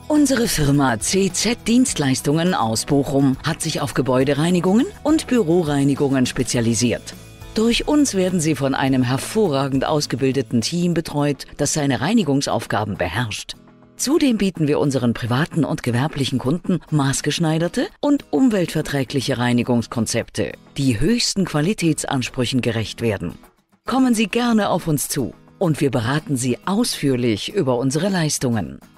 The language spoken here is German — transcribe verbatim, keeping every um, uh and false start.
Unsere Firma C Z Dienstleistungen aus Bochum hat sich auf Gebäudereinigungen und Büroreinigungen spezialisiert. Durch uns werden Sie von einem hervorragend ausgebildeten Team betreut, das seine Reinigungsaufgaben beherrscht. Zudem bieten wir unseren privaten und gewerblichen Kunden maßgeschneiderte und umweltverträgliche Reinigungskonzepte, die höchsten Qualitätsansprüchen gerecht werden. Kommen Sie gerne auf uns zu und wir beraten Sie ausführlich über unsere Leistungen.